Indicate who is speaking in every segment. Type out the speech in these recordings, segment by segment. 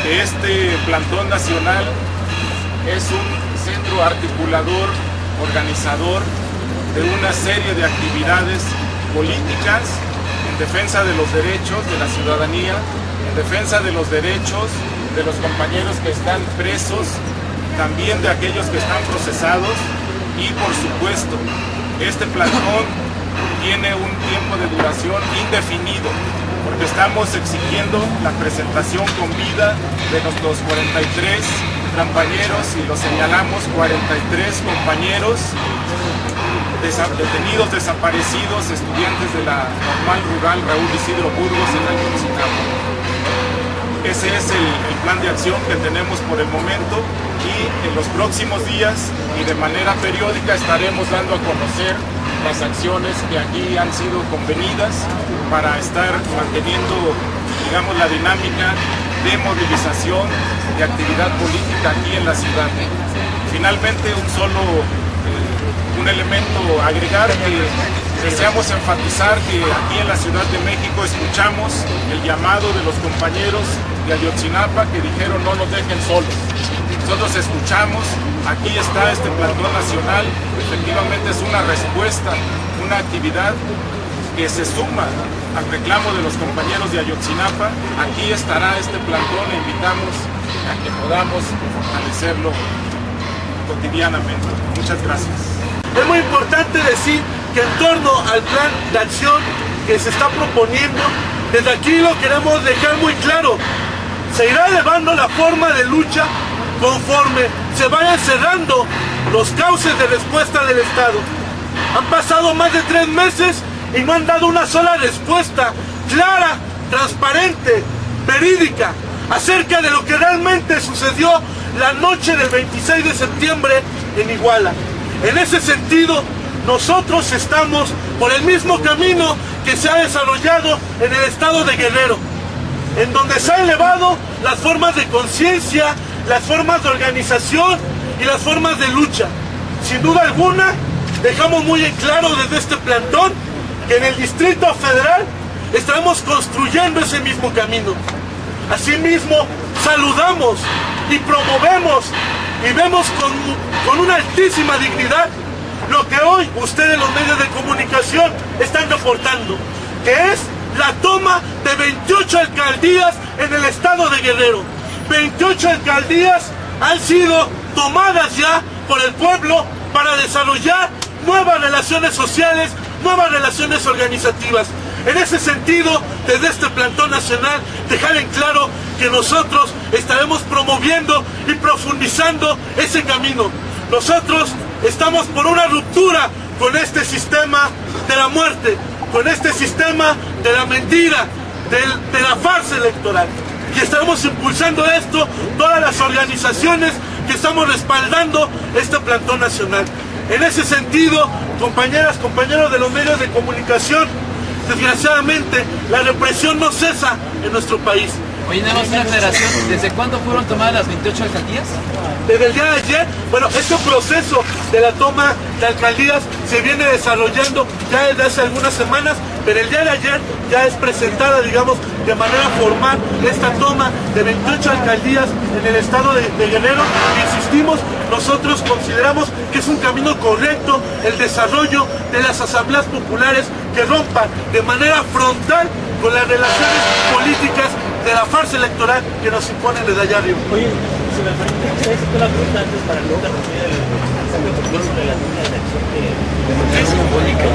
Speaker 1: que este plantón nacional es un centro articulador, organizador de una serie de actividades políticas en defensa de los derechos de la ciudadanía, en defensa de los derechos de los compañeros que están presos, también de aquellos que están procesados, y por supuesto, este plantón tiene un tiempo de duración indefinido, porque estamos exigiendo la presentación con vida de los 43 compañeros, y lo señalamos, 43 compañeros detenidos, desaparecidos, estudiantes de la Normal Rural Raúl Isidro Burgos en Ayotzinapa. Ese es el plan de acción que tenemos por el momento, y en los próximos días y de manera periódica estaremos dando a conocer las acciones que aquí han sido convenidas para estar manteniendo, digamos, la dinámica de movilización, de actividad política aquí en la ciudad. Finalmente, un elemento a agregar, que deseamos enfatizar que aquí en la Ciudad de México escuchamos el llamado de los compañeros de Ayotzinapa que dijeron no nos dejen solos. Nosotros escuchamos, aquí está este plantón nacional, efectivamente es una respuesta, una actividad que se suma al reclamo de los compañeros de Ayotzinapa. Aquí estará este plantón e invitamos a que podamos fortalecerlo cotidianamente. Muchas gracias.
Speaker 2: Es muy importante decir que en torno al plan de acción que se está proponiendo, desde aquí lo queremos dejar muy claro. Se irá elevando la forma de lucha conforme se vayan cerrando los cauces de respuesta del Estado. Han pasado más de 3 meses y no han dado una sola respuesta clara, transparente, verídica, acerca de lo que realmente sucedió la noche del 26 de septiembre en Iguala. En ese sentido, nosotros estamos por el mismo camino que se ha desarrollado en el estado de Guerrero, en donde se han elevado las formas de conciencia, las formas de organización y las formas de lucha. Sin duda alguna, dejamos muy en claro desde este plantón que en el Distrito Federal estaremos construyendo ese mismo camino. Asimismo, saludamos y promovemos y vemos con una altísima dignidad lo que hoy ustedes, los medios de comunicación, están reportando, que es la toma de 28 alcaldías en el estado de Guerrero. 28 alcaldías han sido tomadas ya por el pueblo para desarrollar nuevas relaciones sociales, nuevas relaciones organizativas. En ese sentido, desde este plantón nacional, dejar en claro que nosotros estaremos promoviendo y profundizando ese camino. Nosotros estamos por una ruptura con este sistema de la muerte, con este sistema de la mentira, de la farsa electoral. Y estaremos impulsando esto, todas las organizaciones que estamos respaldando este plantón nacional. En ese sentido, compañeras, compañeros de los medios de comunicación, desgraciadamente la represión no cesa en nuestro país.
Speaker 3: Oye, nada más una aclaración, ¿desde cuándo fueron tomadas las 28 alcaldías?
Speaker 2: Desde el día de ayer, bueno, este proceso de la toma de alcaldías se viene desarrollando ya desde hace algunas semanas, pero el día de ayer ya es presentada, digamos, de manera formal esta toma de 28 alcaldías en el estado de Guerrero. Insistimos, nosotros consideramos que es un camino correcto el desarrollo de las asambleas populares que rompan de manera frontal con las relaciones políticas de la farsa electoral que nos imponen desde allá arriba.
Speaker 4: Oye, si me permite, ustedes hizo la pregunta antes para no interrumpir el mensaje sobre la línea de acción que se comunica.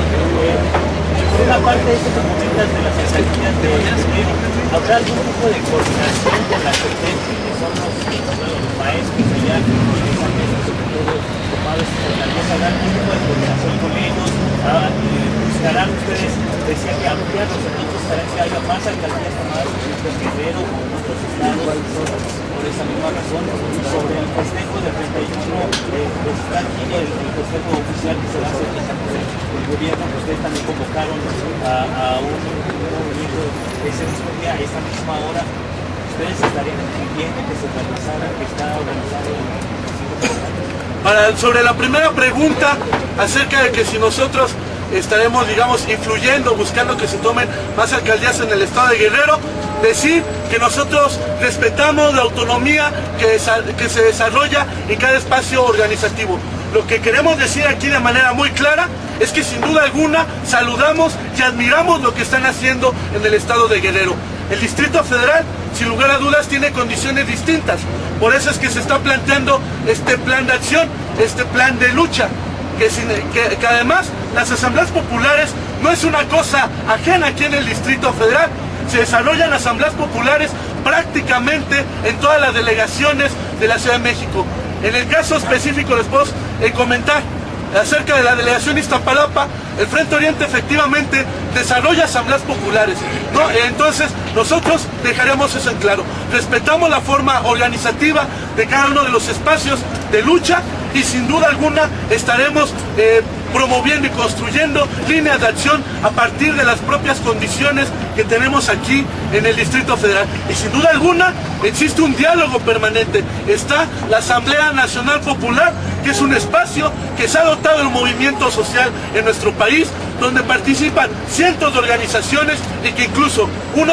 Speaker 4: Por una parte, estas comentas de las alcaldías de ¿habrá algún tipo de coordinación con la CETEN, que son los maestros allá, que están tomados en alcaldías? ¿Habrá algún tipo de coordinación con ellos? ¿Buscarán ustedes, decían que ampliar los equipos para que haya más alcaldías tomadas en Guerrero o en otros estados por esa misma razón? Sobre el festejo del 31, está aquí el festejo oficial que se va a hacer el gobierno, que ustedes también convocaron a un movimiento ese mismo día, a esta misma hora. ¿Ustedes estarían pidiendo que se realizara, que está organizado?
Speaker 2: Sobre la primera pregunta acerca de que si nosotros estaremos, digamos, influyendo, buscando que se tomen más alcaldías en el estado de Guerrero, decir que nosotros respetamos la autonomía que se desarrolla en cada espacio organizativo. Lo que queremos decir aquí de manera muy clara es que sin duda alguna saludamos y admiramos lo que están haciendo en el estado de Guerrero. El Distrito Federal, sin lugar a dudas, tiene condiciones distintas. Por eso es que se está planteando este plan de acción, este plan de lucha, que además las asambleas populares no es una cosa ajena aquí en el Distrito Federal. Se desarrollan asambleas populares prácticamente en todas las delegaciones de la Ciudad de México. En el caso específico les puedo comentar acerca de la delegación Iztapalapa. El Frente Oriente efectivamente desarrolla asambleas populares, ¿no? Entonces nosotros dejaremos eso en claro. Respetamos la forma organizativa de cada uno de los espacios de lucha y sin duda alguna estaremos promoviendo y construyendo líneas de acción a partir de las propias condiciones que tenemos aquí en el Distrito Federal. Y sin duda alguna existe un diálogo permanente. Está la Asamblea Nacional Popular, que es un espacio que se ha dotado del movimiento social en nuestro país, donde participan cientos de organizaciones y que incluso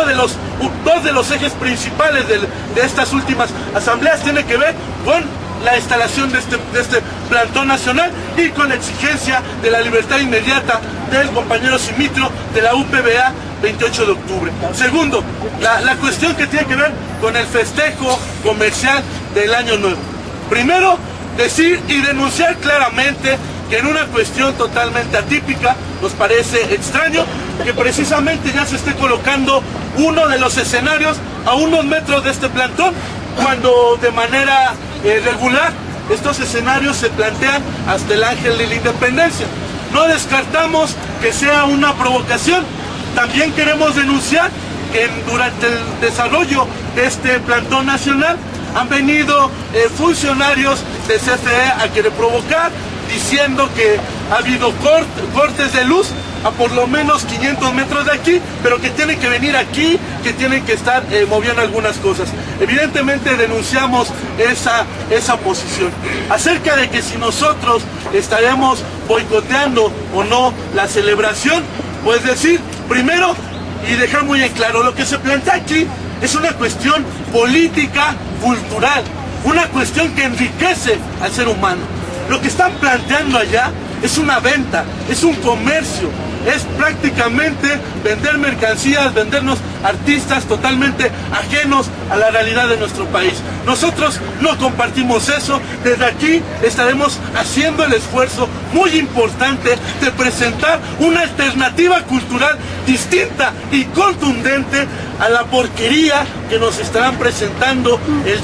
Speaker 2: dos de los ejes principales de estas últimas asambleas tiene que ver con la instalación de este plantón nacional y con la exigencia de la libertad inmediata del compañero Simitro de la UPBA 28 de octubre. Segundo, la cuestión que tiene que ver con el festejo comercial del Año Nuevo. Primero, decir y denunciar claramente que en una cuestión totalmente atípica nos parece extraño que precisamente ya se esté colocando uno de los escenarios a unos metros de este plantón, cuando de manera regular estos escenarios se plantean hasta el Ángel de la Independencia. No descartamos que sea una provocación. También queremos denunciar que durante el desarrollo de este plantón nacional han venido funcionarios de CFE a querer provocar, diciendo que ha habido cortes de luz a por lo menos 500 metros de aquí, pero que tienen que venir aquí, que tienen que estar moviendo algunas cosas. Evidentemente denunciamos esa posición. Acerca de que si nosotros estaremos boicoteando o no la celebración, pues decir, primero, y dejar muy en claro, lo que se plantea aquí es una cuestión política, cultural, una cuestión que enriquece al ser humano. Lo que están planteando allá es una venta, es un comercio, es prácticamente vender mercancías, vendernos artistas totalmente ajenos a la realidad de nuestro país. Nosotros no compartimos eso. Desde aquí estaremos haciendo el esfuerzo muy importante de presentar una alternativa cultural distinta y contundente a la porquería que nos estarán presentando el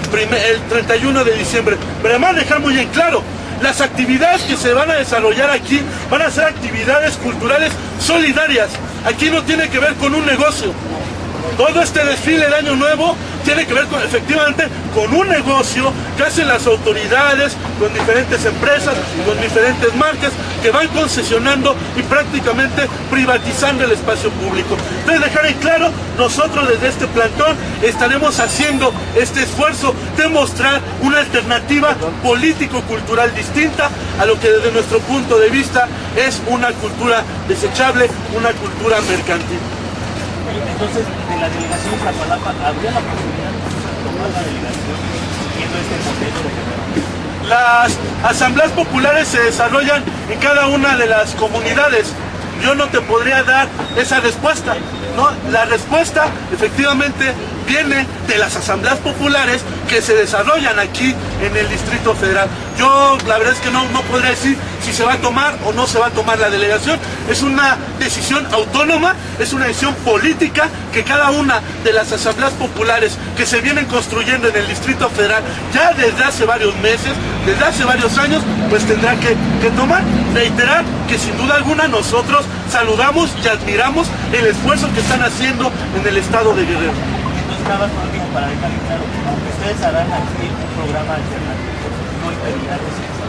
Speaker 2: 31 de diciembre. Pero además dejar muy en claro, las actividades que se van a desarrollar aquí van a ser actividades culturales solidarias. Aquí no tiene que ver con un negocio. Todo este desfile de Año Nuevo tiene que ver efectivamente con un negocio que hacen las autoridades, con diferentes empresas, con diferentes marcas que van concesionando y prácticamente privatizando el espacio público. Entonces dejar en claro, nosotros desde este plantón estaremos haciendo este esfuerzo de mostrar una alternativa político-cultural distinta a lo que desde nuestro punto de vista es una cultura desechable, una cultura mercantil.
Speaker 4: Entonces, de la delegación de Iztapalapa, ¿habría la posibilidad de tomar la delegación siguiendo este modelo de Guerrero?
Speaker 2: Las asambleas populares se desarrollan en cada una de las comunidades. Yo no te podría dar esa respuesta, ¿no? La respuesta efectivamente viene de las asambleas populares que se desarrollan aquí en el Distrito Federal. Yo la verdad es que no podría decir si se va a tomar o no se va a tomar la delegación. Es una decisión autónoma, es una decisión política que cada una de las asambleas populares que se vienen construyendo en el Distrito Federal ya desde hace varios meses, desde hace varios años, pues tendrá que tomar. Reiterar que sin duda alguna nosotros saludamos y admiramos el esfuerzo que están haciendo en el estado de Guerrero.
Speaker 4: Entonces, nada más por último, para dejar claro, ustedes harán aquí un programa alternativo, no impedirá que se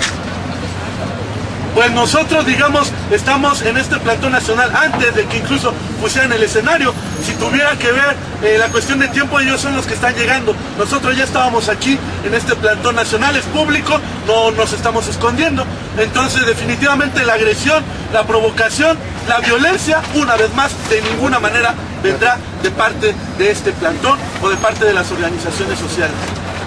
Speaker 2: Pues nosotros, digamos, estamos en este plantón nacional antes de que incluso pusieran el escenario. Si tuviera que ver la cuestión de tiempo, ellos son los que están llegando. Nosotros ya estábamos aquí en este plantón nacional, es público, no nos estamos escondiendo. Entonces, definitivamente la agresión, la provocación, la violencia, una vez más, de ninguna manera vendrá de parte de este plantón o de parte de las organizaciones sociales.